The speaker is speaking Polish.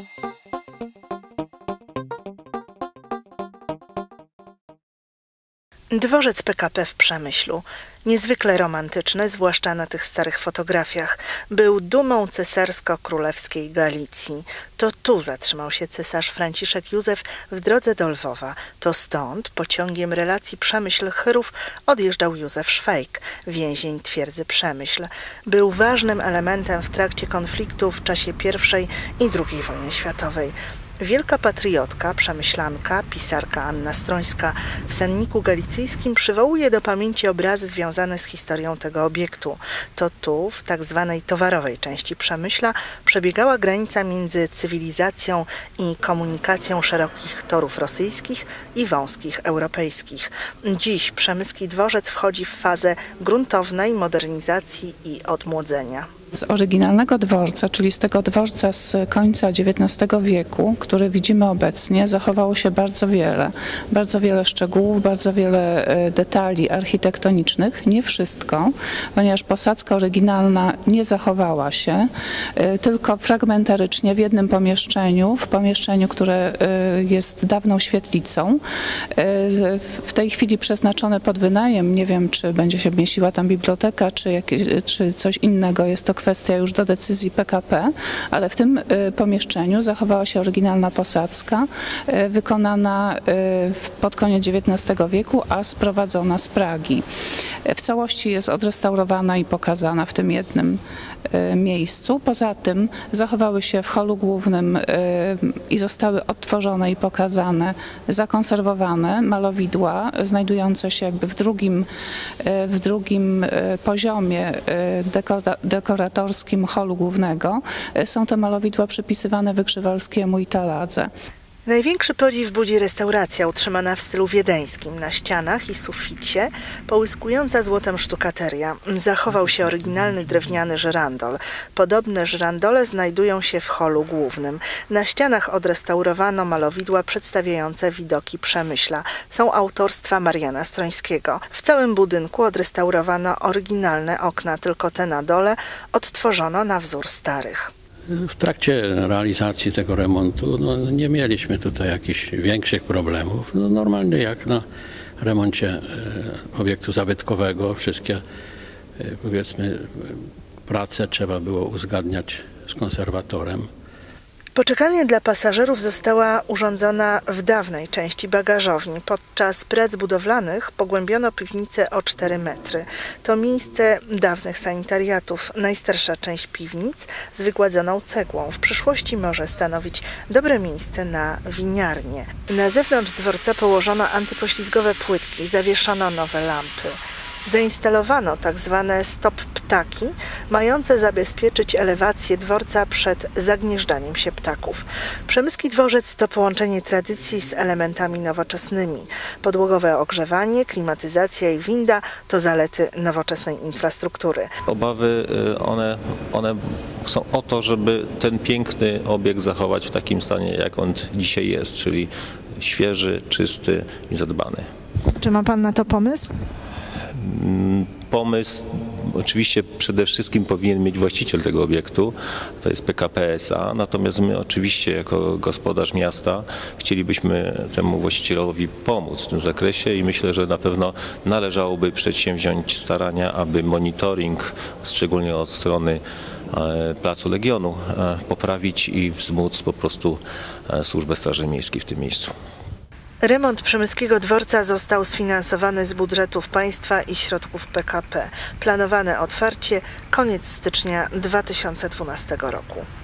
Dworzec PKP w Przemyślu, niezwykle romantyczny, zwłaszcza na tych starych fotografiach, był dumą cesarsko-królewskiej Galicji. To tu zatrzymał się cesarz Franciszek Józef w drodze do Lwowa. To stąd pociągiem relacji Przemyśl-Chyrów odjeżdżał Józef Szwejk, więzień twierdzy Przemyśl. Był ważnym elementem w trakcie konfliktu w czasie I i II wojny światowej. Wielka patriotka, przemyślanka, pisarka Anna Strońska w Senniku Galicyjskim przywołuje do pamięci obrazy związane z historią tego obiektu. To tu, w tak zwanej towarowej części Przemyśla, przebiegała granica między cywilizacją i komunikacją szerokich torów rosyjskich i wąskich europejskich. Dziś przemyski dworzec wchodzi w fazę gruntownej modernizacji i odmłodzenia. Z oryginalnego dworca, czyli z tego dworca z końca XIX wieku, który widzimy obecnie, zachowało się bardzo wiele szczegółów, bardzo wiele detali architektonicznych, nie wszystko, ponieważ posadzka oryginalna nie zachowała się, tylko fragmentarycznie w jednym pomieszczeniu, które jest dawną świetlicą, w tej chwili przeznaczone pod wynajem. Nie wiem, czy będzie się mieściła tam biblioteka, czy coś innego. Jest to kwestia już do decyzji PKP, ale w tym pomieszczeniu zachowała się oryginalna posadzka, wykonana pod koniec XIX wieku, a sprowadzona z Pragi. W całości jest odrestaurowana i pokazana w tym jednym miejscu. Poza tym zachowały się w holu głównym i zostały odtworzone i pokazane, zakonserwowane malowidła znajdujące się jakby w drugim poziomie dekoratorskim holu głównego. Są to malowidła przypisywane Wygrzywalskiemu i Taladze. Największy podziw budzi restauracja utrzymana w stylu wiedeńskim. Na ścianach i suficie połyskująca złotem sztukateria. Zachował się oryginalny drewniany żyrandol. Podobne żyrandole znajdują się w holu głównym. Na ścianach odrestaurowano malowidła przedstawiające widoki Przemyśla. Są autorstwa Mariana Strońskiego. W całym budynku odrestaurowano oryginalne okna, tylko te na dole odtworzono na wzór starych. W trakcie realizacji tego remontu nie mieliśmy tutaj jakichś większych problemów. Normalnie jak na remoncie obiektu zabytkowego, wszystkie powiedzmy prace trzeba było uzgadniać z konserwatorem. Poczekalnia dla pasażerów została urządzona w dawnej części bagażowni. Podczas prac budowlanych pogłębiono piwnicę o 4 metry. To miejsce dawnych sanitariatów. Najstarsza część piwnic z wygładzoną cegłą. W przyszłości może stanowić dobre miejsce na winiarnię. Na zewnątrz dworca położono antypoślizgowe płytki, zawieszono nowe lampy. Zainstalowano tzw. stop ptaki, mające zabezpieczyć elewację dworca przed zagnieżdżaniem się ptaków. Przemyski dworzec to połączenie tradycji z elementami nowoczesnymi. Podłogowe ogrzewanie, klimatyzacja i winda to zalety nowoczesnej infrastruktury. Obawy one są o to, żeby ten piękny obiekt zachować w takim stanie, jak on dzisiaj jest, czyli świeży, czysty i zadbany. Czy ma Pan na to pomysł? Pomysł oczywiście przede wszystkim powinien mieć właściciel tego obiektu, to jest PKP SA, natomiast my oczywiście jako gospodarz miasta chcielibyśmy temu właścicielowi pomóc w tym zakresie i myślę, że na pewno należałoby przedsięwziąć starania, aby monitoring, szczególnie od strony Placu Legionu, poprawić i wzmóc po prostu służbę Straży Miejskiej w tym miejscu. Remont przemyskiego dworca został sfinansowany z budżetów państwa i środków PKP. Planowane otwarcie koniec stycznia 2012 roku.